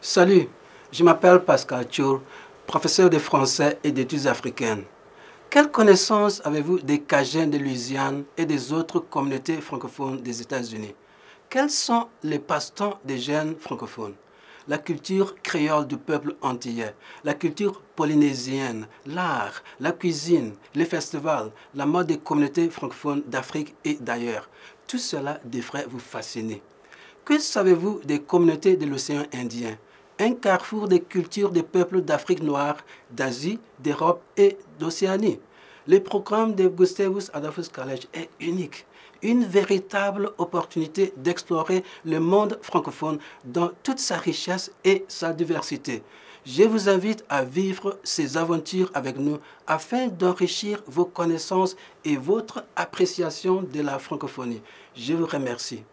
Salut, je m'appelle Pascal Tchour, professeur de français et d'études africaines. Quelle connaissance avez-vous des Cajuns de Louisiane et des autres communautés francophones des États-Unis? Quels sont les passe-temps des jeunes francophones? La culture créole du peuple antillais, la culture polynésienne, l'art, la cuisine, les festivals, la mode des communautés francophones d'Afrique et d'ailleurs. Tout cela devrait vous fasciner. Que savez-vous des communautés de l'océan Indien? Un carrefour des cultures des peuples d'Afrique noire, d'Asie, d'Europe et d'Océanie. Le programme de Gustavus Adolphus College est unique. Une véritable opportunité d'explorer le monde francophone dans toute sa richesse et sa diversité. Je vous invite à vivre ces aventures avec nous afin d'enrichir vos connaissances et votre appréciation de la francophonie. Je vous remercie.